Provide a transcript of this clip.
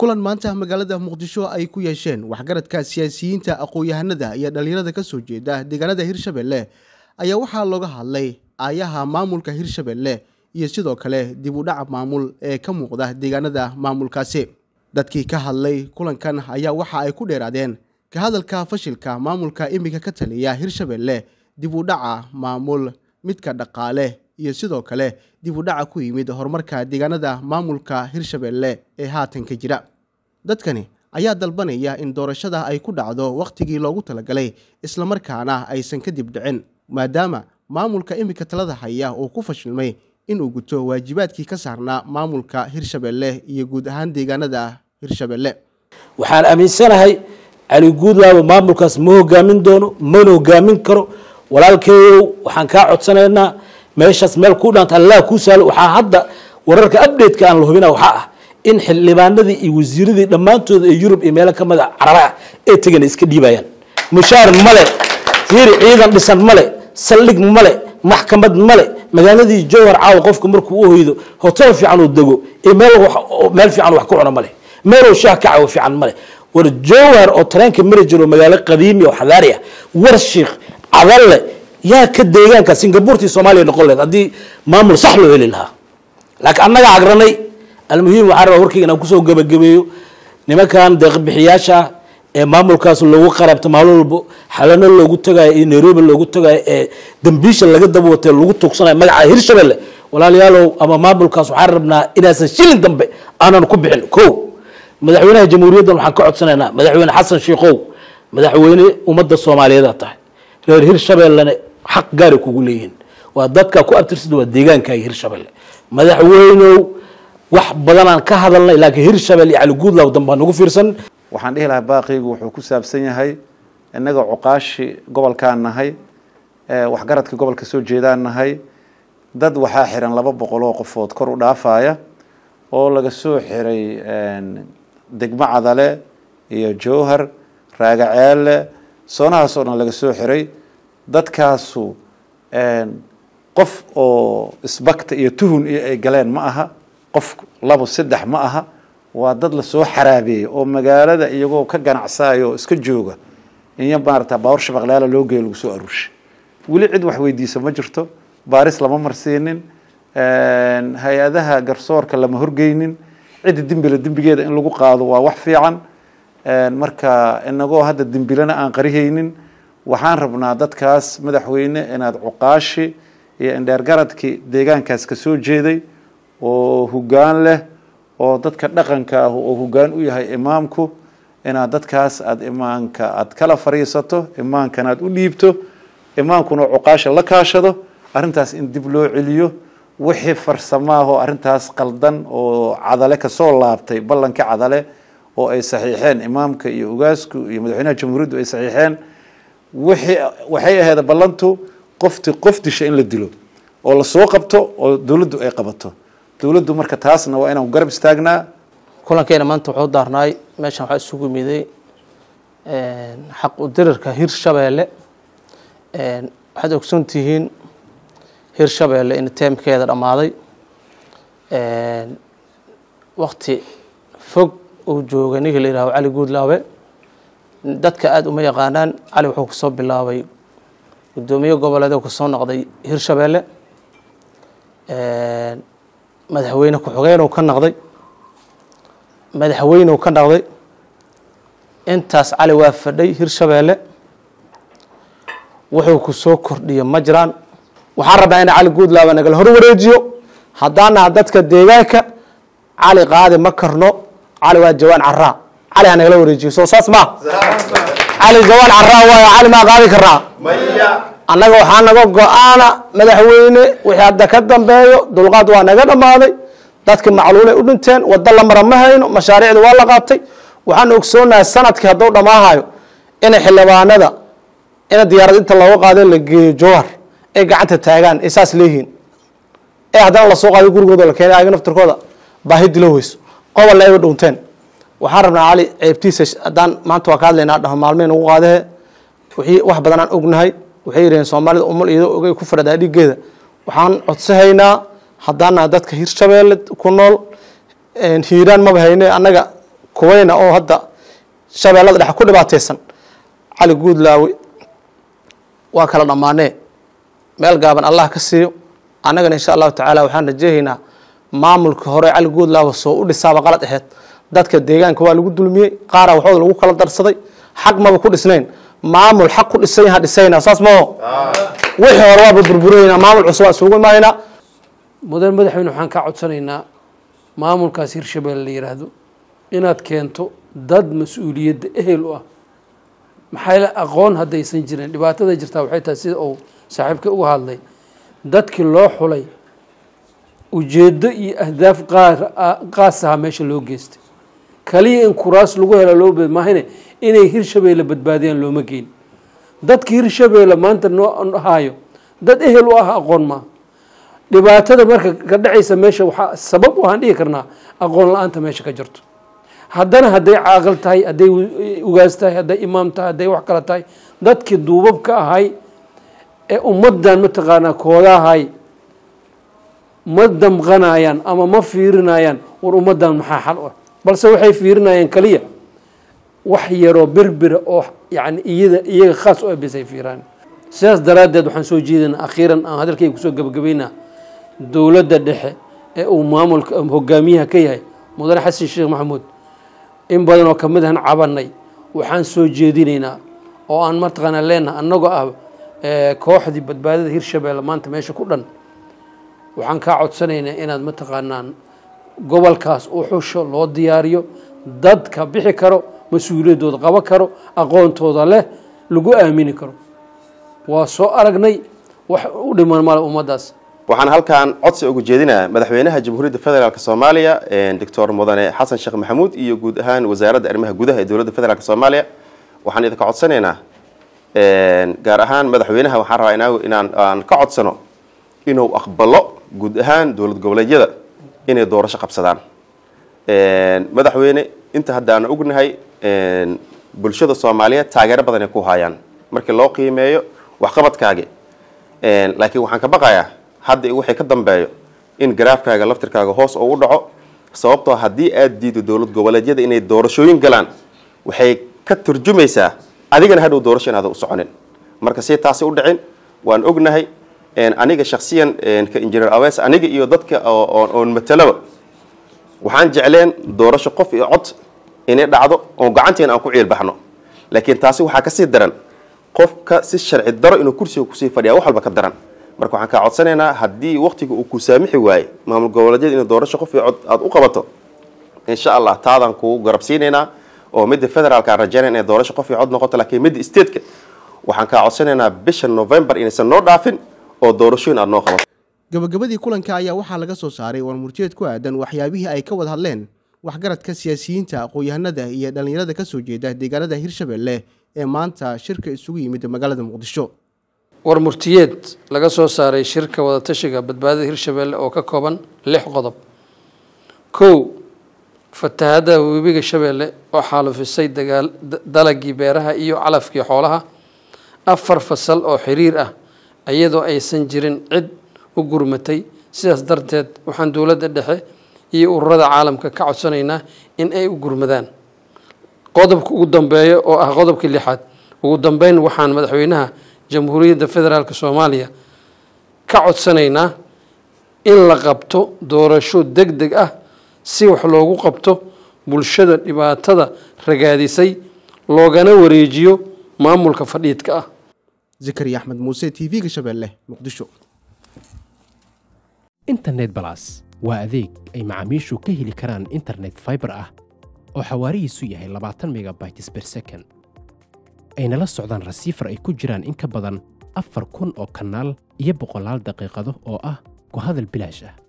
kulan maanta magaalada Muqdisho ay ku yeesheen waxgaradka siyaasiyiinta aqoon-yahanada iyo dhalinyarada ka soo jeeda deegaanada Hirshabelle ayaa waxaa looga hadlay aayaha maamulka Hirshabelle iyo sidoo kale dib u dhac maamul ee ka muuqda deegaanada maamulkaasi. Dadkii ka hadlay kulankan ayaa waxa ay ku dheeraadeen ka hadalka fashilka maamulka imika ka taliya Hirshabelle, dib u dhaca maamul midka dhaqaale iyo sidoo kale dib u dhaca ku yimid horumarka deegaanada maamulka Hirshabelle ee haatan ka jira. Dadkani ayaa dalbanaya in doorashada ay ku dhacdo waqtigii loogu talagalay isla markaana aysan ka dib dhicin maadaama maamulka imika talada haya uu ku fashilmay in uu guto waajibaadkii ka saarnaa maamulka Hirshabelle iyo guud ahaan deegaanada Hirshabelle. waxaan aaminsanahay Ali Guudlaabe maamulkaas ma hogaamin doono mana hogaamin karo. walaalkeeyow waxaan ka codsanaynaa meeshaas meel ku dhaanta Allah ku saalo. waxaa hadda wararka update-ka aan la hubinaa waxaa ah in xildhibaanadii iyo wasiiradii dhammaantood ee Yurub iyo meelo ka mid ah Carabaha ee tagay iska dhiibayaan. mushaar male, fiiri ciidan dhisan male, saldhig male, maxkamad male. magaaladii Jowhar caaw qofku markuu u hoydo hotel fiican uu dago ee meel fiican wax ku cuno male, meel uu shaah ka caaw fiican male. war Jowhar oo tareenka mari jiro magaalo qadiimi oo xadaari ah, war Sheekh Cadalle yaa ka deegaanka Singapore Soomaaliya noqon lahayd haddii maamul sax loo heli lahaa. laakiin annaga agranay المهم وحرر وركي أنا كسو جبجبيو نمكان دق بحياشة معمول لو قرب تمالو حلنا لو قلت جاي نيروبي لو قلت جاي دمبيش اللي قد دبوت لو قلت تقصنا مجا هيرشبله ولا ليالو أما معمول وحربنا إلى سجل دمب أنا نكب حلو كو مدحونا الجمهورية دول حكوا سنة مدحونا حسن شيخو مدحونا ومدة الصومالية ذاته غير هيرشبله لنا حق جاري كقولين وضدك كو أبترسد وديجان كاي هيرشبله مدحونا wax badan aan ka hadalnay laakiin Hirshabelle Ali Guudlaabe dambaan ugu fiirsan. waxaan dhihi lahaa baaqigu wuxuu ku saabsan yahay inaga cuqaashi gobolkaan nahay wax garadka gobolka soo jeedaan nahay dad waxa xiran 200 oo qofood kor u dhaafaya oo laga soo xiray degmo Cadale iyo Jowhar Raagaceele soonahaas oo laga soo xiray dadkaasu qof oo isbakta iyo tuhun ay galeen ma aha qof labo saddex ma aha waa dad la soo xaraabeeyay oo magaalada iyagoo ka ganacsaayo iska jooga in baarta baawar shabaqlaala loo geeyo lagu soo aruurshay wali cid wax weydiiso ma jirto baaris lama marsiinin hay'adaha garsoorka lama horgeynin cid dembigeeda in lagu qaado waa wax fiican marka inagoo hadda dembilana aan qarihaynin waxaan rabnaa dadkaas madaxweyne inaad cuqaashi iyo indheer garadkii deegaankaas ka soo jeeday oo hoggaan leh oo dadka dhaqanka ah oo hoggaan u yahay imaamku inaad dadkaas aad imaanka aad kala fariisato imaankana aad u dhiibto imaamkuna cuqaasha la kaashado arintaas in dib loo celiyo wixii farsamaaho arintaas qaldan oo Cadale ka soo laabtay ballanka Cadale oo ay saxiixeen imaamka iyo ugaasku iyo madaxweynaha jamhuuriyadda ay saxiixeen waxay ahayd ballantu qoftisha in la dilo oo la soo qabto oo dawladdu ay qabato dawladdu marka taasna waa inaan garab istaagnaa. kulankeena maanta wuxuu daarnay meeshan waxa isugu miday xaq u dirarka Hirshabelle waxaad ogsoontihiin Hirshabelle in teemkeeda dhamaaday waqti fog uu joogay ninka la yiraahdo Ali Guudlaabe dadka aad uma yaqaanaan. Ali wuxuu ku soo bilaabay gudoomiye goboleed oo ka soo noqday Hirshabelle madaxweyne ku xogeen oo ka noqday madaxweyne oo ka noqday intaas Ali waa fadhay Hirshabelle wuxuu ku soo kordhiyay majraan. waxaan rabaa in Ali Guudlaabe naga hor wareejiyo hadana dadka deegaanka Ali qaadi ma karno. Ali waa jawaan carraa Ali aan naga wareejiyo soo saas ma Ali jawaan carraa waa Ali ma qaadi karnaa maya annaga waxaan naga go'aana madaxweyne wixii hadda ka dambeeyo dulqaad waa naga dhamaaday dadka macluulay u dhinteen wada la marama hayno mashaariicda waa la qaatay. waxaan ogsoonahay sanadkii haduu dhamaahayo in xildhibaanada in diyaarad inta looga qaaday la geeyo Jowhar ay gacanta taagaan isaas leeyihiin haddana la soo qaaday gurigooda la keenay ayaga naftirkooda baahi dilo weyso qobol ay u dhunteen. waxaan rabnaa Ali ceebtiisa haddaan maanta waa ka hadlaynaa dhaho maalmeen ugu qaadee wixii wax badan aan ognahay waxay yireen Soomaalida umul iyadoo ogay ku fadhidaa dhigeeda waxaan codsahaynaa haddana dadka Hirshabelle ku nool hiiraan ma bahayne annaga kuwayna oo hadda shabeellada dhexe ku dhibaataysan cali guudlaawe waa kala dhammaanee meel gaaban allah ka siiyo annagana insha allahu tacaala waxaan rajeehaynaa maamulka hore cali guudlaawe soo u dhisaaba qalad aheyd dadka deegaanka waa lagu dulmiyey qaara waxooda lagu kala darsaday xaq maba ku dhisnayn maamul xaq ku dhisan yaha dhisayna saas mao wixii hore waaba burburayna maamul cusub waa isugu imaanayna mudan madaxweyne waxaan ka codsanaynaa maamulkaas hirshabeelle la yiraahdo inaad keento dad mas-uuliyadda ehel u ah maxay la aqoon haddaysan jirin dhibaatada jirtaa waxay tahay sida uu saaxiibka uga hadlay dadkii loo xulay ujeeddo iyo ahdaaf qaas aha meesha loo geystay kaliya in kuraas lagu helo loo maahine inay hirshabeelle badbaadiyaan looma geyn dadkii hirshabeelle maanta noo haayo dad ehel u ah aqoon maaha dhibaatada marka ka dhacaysa meesha waxaa sabab waxaan dhihi karnaa aqoon la-aanta meesha ka jirto haddana hadday caaqil tahay hadday ugaas tahay hadday imaam tahay hadday wax kala tahay dadkii duubabka ahay ee ummaddan mataqaanaa koodahay ma damqanayaan ama ma fiirinayaan war ummaddan maxaa xal u ah balse waxay fiirinayaan kaliya wax yaroo berbera oo yani iyaga khaas u abisay fiiraan sidaas daraaddeed waxaan soo jeedinaa akhiiran aan hadalkayga kusoo gabagabaynaa dowladda dhexe ee uu maamulka hogaamiyaha ka yahay mudane xasan sheekh maxamuud in badan oo kamid ahan cabanay waxaan soo jeedinaynaa oo aan mataqaanaa leenaha annagoo ah kooxdii badbaadada hirshabeelle maanta meesha ku dhan waxaan kaa codsanaynaa inaad mataqaanaan gobolkaas u xusho loo diyaariyo dadka bixi karo mas-uuliyaddooda qaban karo aqoontooda leh lagu aamini karo waa soo aragnay wax u dhiman male ummaddaas waxaan halkan codsi ugu jeedinayaa madaxweynaha jamhuuriyadda federaalk soomaaliya doctor mudane xasan sheekh maxamuud iyo guud ahaan wasaaradda arrimaha gudaha ee dowladda federaalk soomaaliya waxaan idinka codsanaynaa gaar ahaan madaxweynaha waxaan rabaa aan ka codsano inuu aqbalo guud ahaan dowlad goboleedyada inay doorasho qabsadaan madaxweyne inta hadda aan ognahay bulshada soomaaliyeed taageero badan ay ku hayaan markii loo qiimeeyo waxqabadkaagi laakiin waxaan ka baqayaa hadda wixii ka dambeeyo in garaafkaaga laftirkaaga hoos oo u dhaco sababtoo haddii aad diido dowlad goboleedyada inay doorashooyin galaan waxay ka turjumaysaa adigana hadhow doorasho inaada u soconin marka si taasi u dhicin waan ognahay aniga shakhsiyan ka engineer awees aniga iyo dadka oon matalaba waxaan jecleen doorasho qof iyo cod inay dhacdo oon gacanteena aan ku ciilbaxno laakiin taasi waxaa kasii daran qofka si sharci daro inuu kursiga kusii fadhiya wax walba ka daran marka waxaan kaa codsanaynaa haddii waktiga uu ku saamixi waaye maamul goboleedyada inay doorasho qof iyo cod aada u qabato insha allah taadaan kugu garabsiinaynaa oo midda federaalka aan rajaynaya inay doorasho qof iyo cod noqoto laakiin midda stateka waxaan kaa codsanaynaa bisha November inaysan noo dhaafin oo doorashooyin aad noo qabato gabagabadii kulanka ayaa waxaa laga soo saaray warmurtiyeed ku aadan waxyaabihii ay ka wada hadleen waxgaradka siyaasiyiinta aqoon-yahanada iyo dhalinyarada ka soo jeeda deegaanada hirshabeelle ee maanta shirka isugu yimid magaalada muqdisho warmurtiyeed laga soo saaray shirka wadatashiga badbaadada hirshabeelle oo ka kooban 6 qodob 1 fatahada webiga shabeelle oo xaalufisay dalagii beeraha iyo calafkii xoolaha 4 fasal oo xiriir ah iyadoo aysan jirin cid u gurmatay sidaas darteed waxaan dowladda dhexe iyo ururada caalamka ka codsanaynaa in ay u gurmadaan qodobka ugu dambeeya oo ah qodobka 6aad ugu dambeyn waxaan madaxweynaha jamhuuriyadda federaalk soomaaliya ka codsanaynaa in la qabto doorasho degdeg ah si wax loogu qabto bulshada dhibaatada ragaadisay loogana wareejiyo maamulka fadhiidka ah zakariya axmed muuse tv-ga shabeelle muqdisho internet plus waa adeeg ay macaamiishu ka heli karaan internet fiber ah oo xawaarihiisu yahay 20 megabytes per second ayna la socdaan rasiifar ay ku jiraan in ka badan 4,000 oo kanaal iyo 100 daqiiqado oo ah ku hadal bilaash ah